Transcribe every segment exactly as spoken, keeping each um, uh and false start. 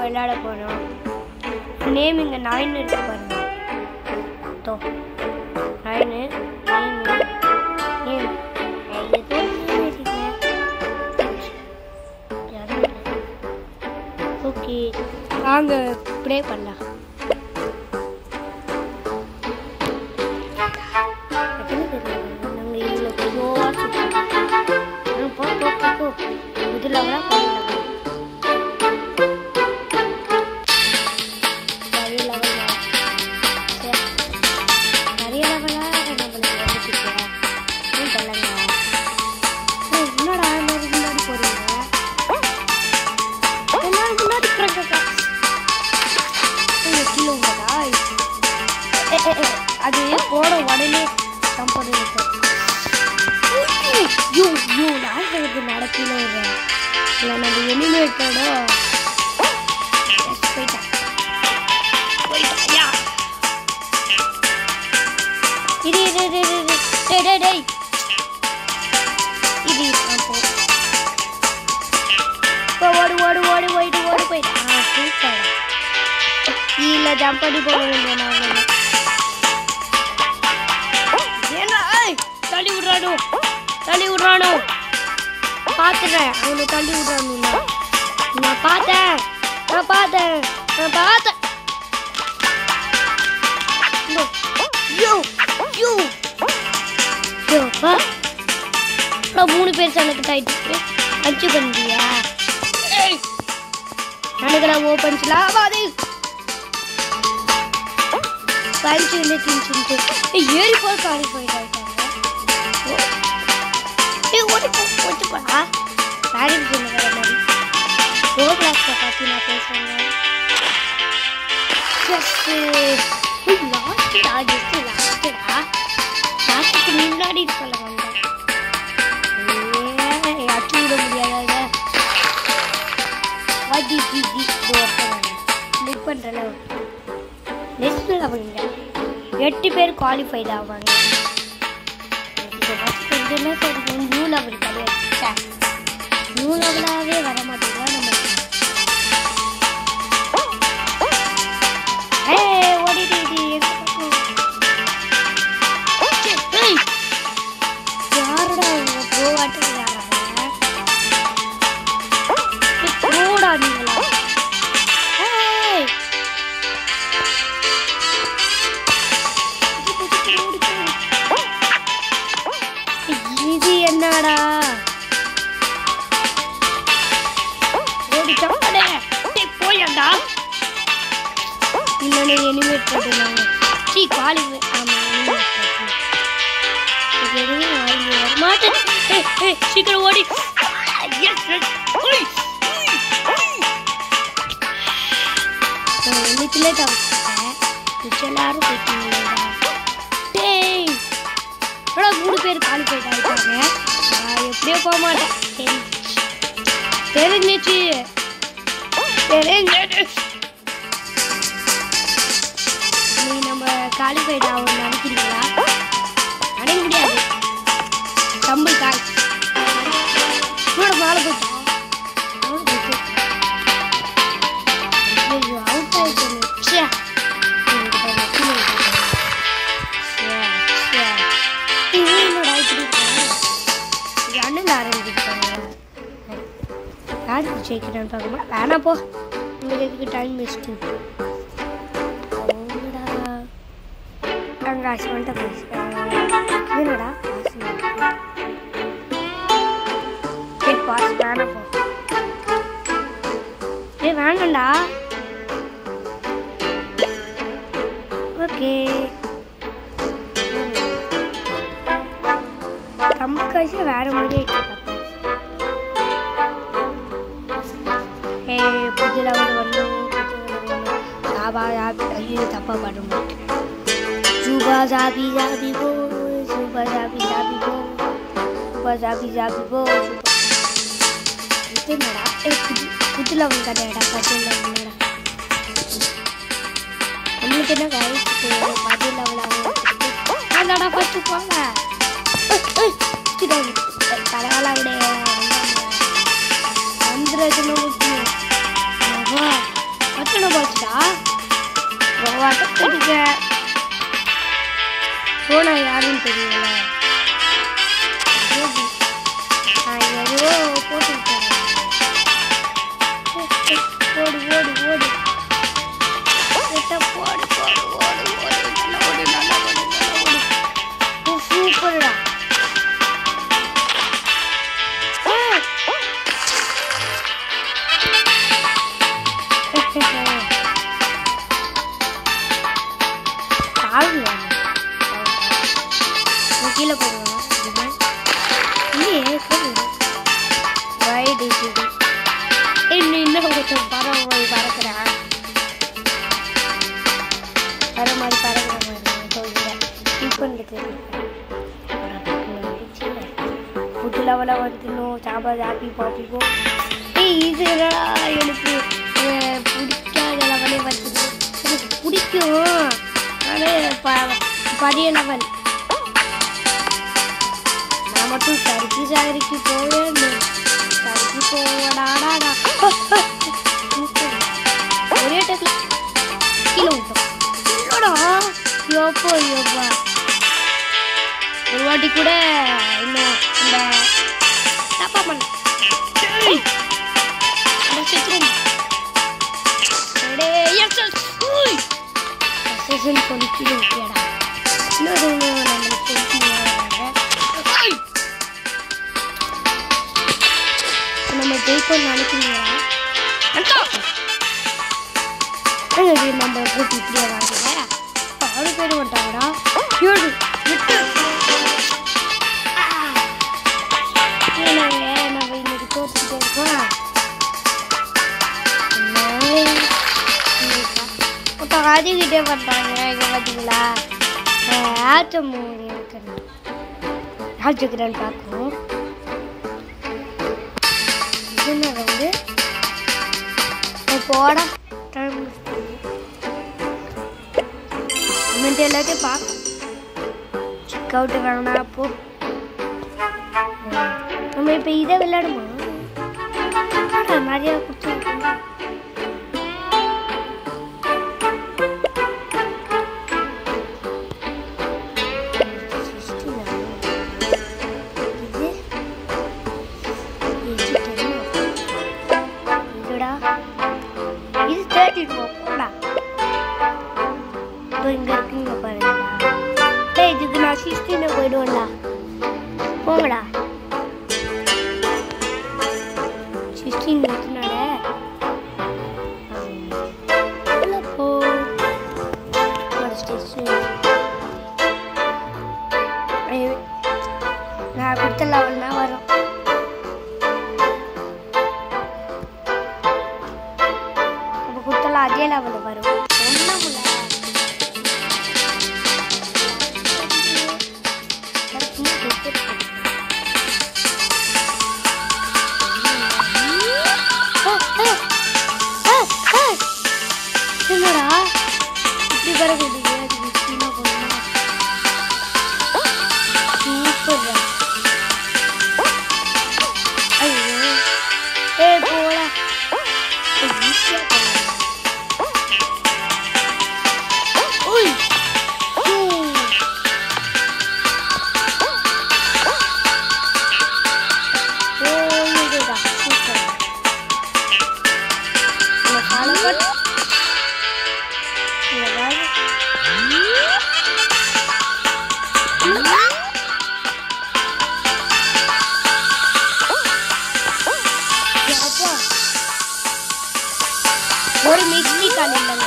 விளையாட போகிறோம். நேம் இங்கே நைன் இருக்கு பாருங்க. தோ நைனு நேம் நேம் ஓகே வாங்க ப்ளே பண்ணலாம். நாங்கள் இதில் பொதுவாக போ போ போ இதில் தான் பண்ணலாம். நிறைய லெவலாக நிறைய லெவலாக நம்மளுக்கு வந்துச்சுங்க. சொல்லுங்க என்னடா முன்னாடி போறீங்க? எல்லாரும் முன்னாடி போறாங்க. கீழே உள்ளதா அது போட உடனே ஜம்ப் பண்ணிருக்கு. யூ யூ லாஸ்ட் இருக்கு நடக்கல இல்லை நம்ம எலிமினேட்டோட போயிட்டேன் போயிட்டா இது இது இது டேய் டேய் டேய் இது அப்போ ஓடு ஓடு ஓடு ஓடு ஓடு போயிட்டா. ஆ சூப்பர். கீழே ஜம்ப் பண்ணி போக வேண்டிய நான் ஏன்னா தள்ளி விடுறானோ தள்ளி விடுறானோ பார்த்துறேன். அவனை தள்ளி விடுறானு நான் பார்த்தேன் நான் பார்த்தேன் நான் பார்த்தேன். யோ யோ யோப்பா மூணு பேர் சனக்கு ஆயிட்டு அச்சு பண்ணியா நினைக்கிறேன். ஓ பஞ்சலாம் ஆகாது பஞ்சு இல்லை தின்ச்சுட்டு ஏறி போய் காலி போயிட்டு ஆயிட்டாங்க. ஓடி போட்டு போடா பேரண்ட் சொன்ன வேற மாதிரி ஓ கிளாஸை பார்த்து நான் பேசுகிறேன். ஜஸ்ட்டு லாஸ்ட்டா ஜஸ்ட்டு லாஸ்ட்டா லாஸ்ட்டுக்கு முன்னாடி சொல்ல வந்தேன். ஏ அச்சு விட முடியாத வாட்டி ஜி புக் பண்ணுறல நெக்ஸ்ட்டில் அவங்க எட்டு பேர் குவாலிஃபைட் ஆவாங்க. கொஞ்சமே தெரியும் நியூ லெவல் கிடையாது. நியூ லெவலாகவே வர மாட்டேங்களா நம்ம. ஏ ஓடிட்டு யாரோட அவங்க ப்ரோவாட்டு விளையாடுறாங்க. ப்ரோடா நீங்களா? இது என்னடா ஓடி சப்படே போயண்டா இல்லனே எலிமினேட் பண்ணினாங்க. சீ காலி ஆமா எதுவும் வாங்கி வர மாட்டேன். ஏய் ஏய் சீக்கிரம் ஓடி. எஸ் ஓய் நான் இன்னைக்கு லேட் ஆகிட்டேன். எல்லாரும் போயிட்டீங்களா? டேய் அடா மூணு பேர் காலி போயிட்டு ஆயிட்டாங்க. நான் எப்படியோ போக மாட்டேன். தெரிஞ்சிச்சு தெரிஞ்சு நீ நம்ம காலி போயிட்டு ஆகும் நினைக்கிறீங்களா? நினைக்க முடியாது. தம்பி காய் கூட மேலே போயிட்டான். அவுட் ஆயிட்டு அண்ணன் ஆரம்பிச்சிருக்காங்க. யார் ஜெயிக்கிறான்னு பார்க்கணும். வேணாம் போ உங்களுக்கு எதுக்கு டைம் வேஸ்ட்டு. அங்கே ஆசை வந்துட்டு பேசுகிறாங்க. என்னடா ஆசை பாஸ் வேணாம் போ. ஏ வேணாண்டா. ஓகே நம்ம கட்சி வேற மாதிரி ஏ புது லெவல் வரணும். சாபா ஐயோ தப்பா பாட மாட்டேன். சுபா சாபி சாபி போ சுபா சாபி சாபி போ சுபா சாபி சாபி போ இது என்னடா? ஏ புது புது லெவல் கடையாடா பத்து லெவல்டா. நம்மளுக்கு என்ன காய்ச்சி பத்து லெவல் ஆகும். அதாடா ஃபஸ்ட்டு போங்க. பரவாயில்ல வந்துடுறது இருக்க போனா யாருன்னு தெரியல. நான் எதுவோ போட்டு ஓடு ஓடு ஓடு போடு போடு ஓடு ஓடு நல்லா ஓடு நல்லா ஓடு நல்லா ஓடு. சூப்பர்டா. கீழே போடுவாங்க இல்லையே ரைடு இன்னும் இன்னும் கொஞ்சம் பறவை பறக்கிறேன் வர மாதிரி பறக்கிற மாதிரி சொல்கிறேன். இப்போ ஃபுட்டு லெவலில் வந்துடணும். சாப்பாடு ஹாப்பி பாப்பிக்கும். ஏய் இது எனக்கு பிடிக்காத லெவலே வந்துடும். எனக்கு பிடிக்கும் ஆனால் பழைய லெவல் நான் மட்டும் சரிக்கு சாகரிக்கு போவேன். சரிக்கு போவடாடா ஒரே டேக்கில் கீழே விட்டோம். இல்லடா யோப்போ யோப்பா ஒரு வாட்டி கூட இன்னும் இந்த தப்பா பண்ண சொல்லி கீழே விட்டியாடா. இன்னொரு நம்மளுக்கு நம்ம ஜெயிப்போம் நினைக்கிறீங்களா? நம்ம போட்டு இப்படியே வாங்கல ஆறு பேர் வந்துட்டாங்கடா. ஏழு எட்டு நம்ம இன்னைக்கு தோத்துக்கிட்டே இருக்கோம். அதிகிட்டே பண்ணுறாங்க. இங்கே பார்த்தீங்களா ஆட்டம் இருக்கிறேன் ஆச்சுக்கிறேன்னு பார்க்கும். இதுன்னு வந்து போட டைம் கமெண்ட் எல்லாத்தையும் பார்க்க செக் அவுட்டு வேணா போ. நம்ம இப்போ இதை விளையாடுமா நிறையா கொடுத்துருக்கோம். இது தேர்ட்டிட்டு போடா. இப்போ இங்கே இருக்குங்க பாருங்களா. இதுக்கு நான் சிக்ஸ்டீனை போயிடுவேன்டா. போங்கடா சிக்ஸ்டீன் வச்சுனால போ நான் கொடுத்த லெவல் தான் வரும். அதே லெவலில் வரும். ஒன்றும் இல்லை என்னடா இப்படி வரக்கூடாது. சூப்பர். ஐயோ ஏ போடா ஈஸியாக ஒரு மிஸ்டி கால் இல்லைங்க.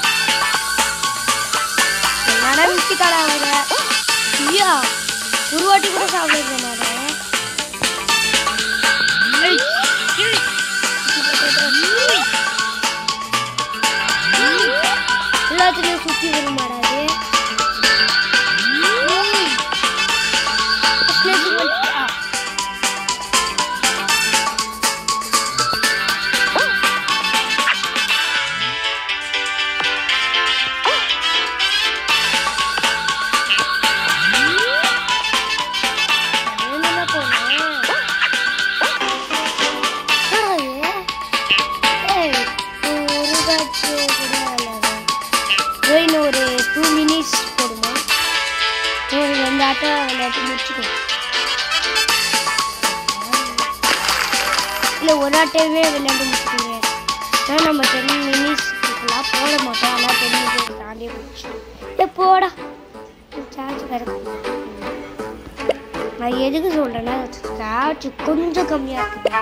என்னடா மிஸ்டி கால் ஆகுற? ஐயா ஒரு வாட்டி கூட சாப்பிடுறது நான் எல்லாத்துலேயும் சுற்றி வர மாடாது. விளையாட்டு முடிச்சுக்கோ. இல்லை ஒரு ஆட்டையுமே விளையாண்டு முடிச்சுக்கோங்க. ஏன்னா நம்ம டென் மினிட்ஸ்க்குலாம் போட மாட்டோம். ஆனால் டென் மினிட்ஸ் தாண்டி போச்சு. இல்லை போடா சார்ஜ் கிடைக்கும். நான் எதுக்கு சொல்கிறேன்னா சார்ஜ் கொஞ்சம் கம்மியாக இருக்குது.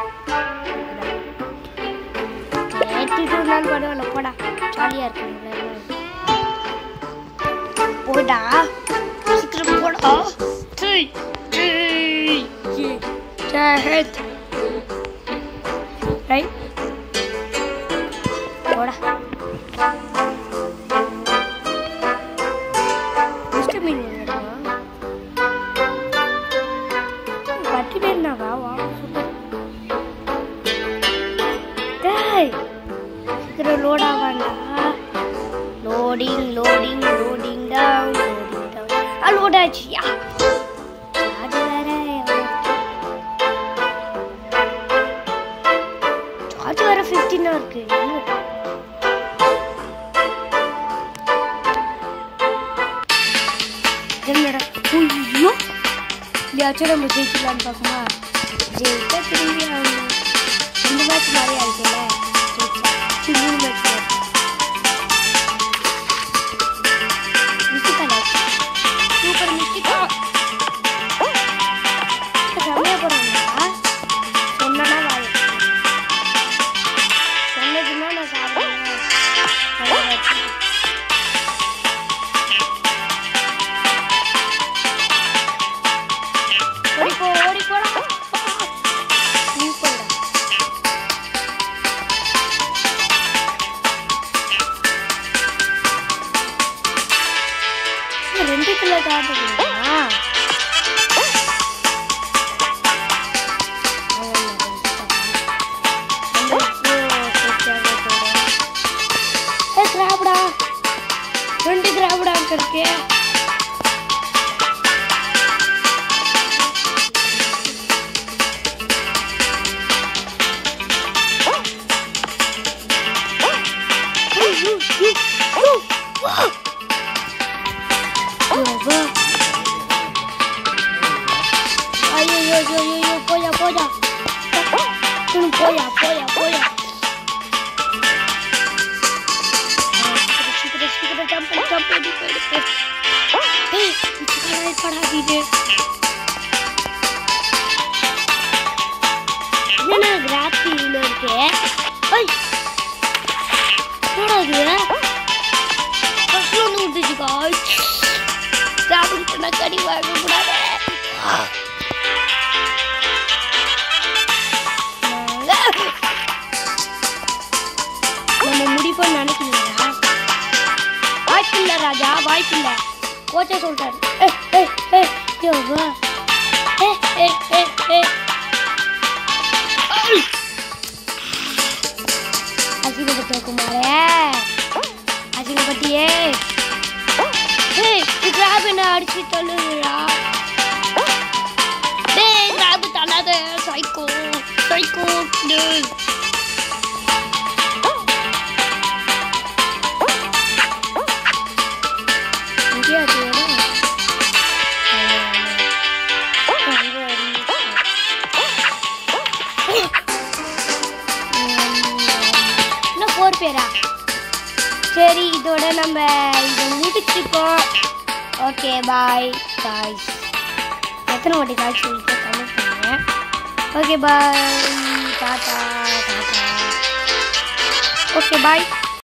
ஏற்றிட்டு இருந்தாலும் பரவாயில்ல போடா, ஜாலியாக இருக்கு. போடா சீக்கிரம் போடா. ரைட் போடா. மிஸ்டர் மீன் பத்து பேர் நான் வா வா சீக்கிரம் லோட் ஆவாண்டா. Loading loading loading down loading down. ஆ லோட் ஆச்சுயா. அது வேற சார்ஜ் வேற ஃபிஃப்டீனா இருக்கு. என்னடா ஐயோ யாச்சும் நம்ம ஜெயிக்கலான்னு பார்க்குமா? ஜெயிச்சா திரும்பி ஆகணும். ரெண்டு மேட்ச் மாதிரி ஆயிடுச்சுல. மூணு மேட்ச் மிஸ்டிக்கா சூப்பர் மிஸ்டிக்கா செம்மையா போடுறாங்களா? சொன்னா வாய் சொன்னதுன்னா நான் சாப்பிடுவேன். ஓடிப்போ ஓடிப்போடா. ரெண்டு கிலோ தாண்டுங்களா? கிராப்டா ரெண்டு கிராப்டா இருக்கு. Ayo, yo, yo, yo, yo, polla, polla. Polla, polla, polla. Chiquita, chiquita, jump, jump, jump. Hey, chiquita, right, पढ़ा दीजिए. ये ना ग्राफ की उलर के. ओए, थोड़ा दिया. कसलो नूर दीजिए guys. साबुन करना करी वाले बुढ़ा है. நம்ம முடிப்போம் நினைக்கிறீங்களா? வாய்ப்பில்லை ராஜா, வாய்ப்பில்லை. கோச்சை சொல்லிட்டாரு. அசிங்கப்பட்ட குமாரே, அசிங்கப்பட்டியே. கிராப் என்ன அடிச்சு தள்ளுறா? டேய் கிராப் தள்ளாத சைக்கோ சைக்கோ. ஃபோர் பேரா? சரி இதோட நம்ம இதை முடிச்சுக்கோம். Okay bye guys. எத்தனை வாட்டி காய்ச்சி சொல்லிட்டு கமெண்ட் பண்ணுங்க. Okay bye tata tata. Okay பாய்.